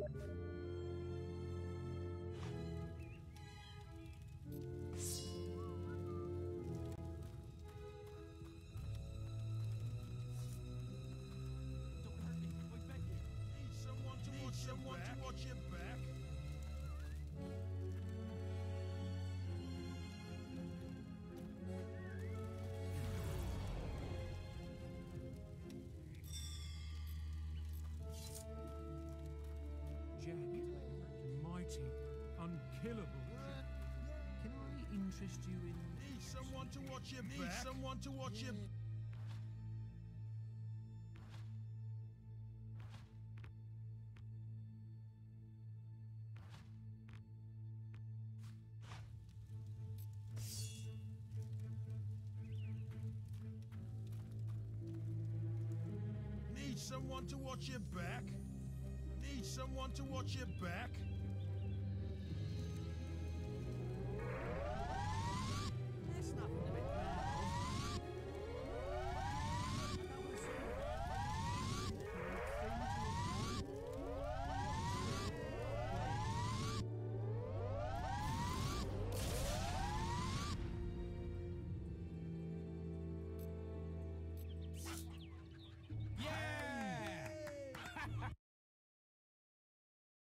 Someone to watch your back. Jack, mighty, unkillable. Can I interest you in... Need someone to watch your back. Need someone to watch your... Need someone to watch your back. Need someone to watch your back.